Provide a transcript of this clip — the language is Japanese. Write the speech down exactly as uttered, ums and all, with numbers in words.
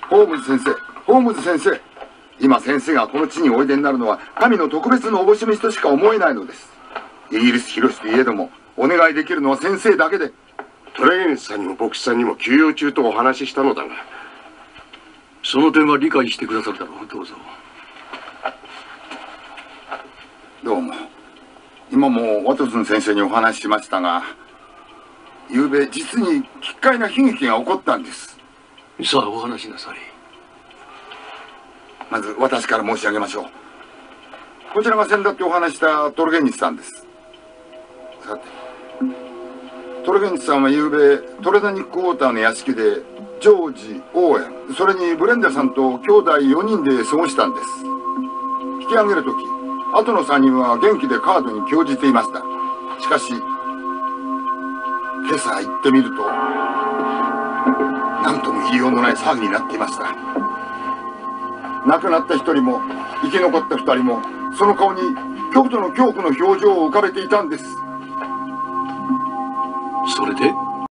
ホームズ先生、ホームズ先生、今先生がこの地においでになるのは神の特別のおぼし飯としか思えないのです。イギリス広しといえどもお願いできるのは先生だけで。 トレゲンスさんにも牧師さんにも休養中とお話ししたのだが、 その点は理解してくださるだろう。どうぞ。 どうも。今もワトソン先生にお話ししましたが、昨べ実に奇怪な悲劇が起こったんです。 さあお話しなさい。 まず私から申し上げましょう。こちらが先だってお話したトルゲニスさんです。さて、トルゲニスさんは昨べトレダニックウォーターの屋敷でジョージ、オーエン、それにブレンダさんと兄弟よにんで過ごしたんです。引き上げるとき、後のさんにんは元気でカードに興じていました。しかし今朝行ってみると何とも言いようのない騒ぎになっていました。亡くなった一人も生き残った二人もその顔に極度の恐怖の表情を浮かべていたんです。 それで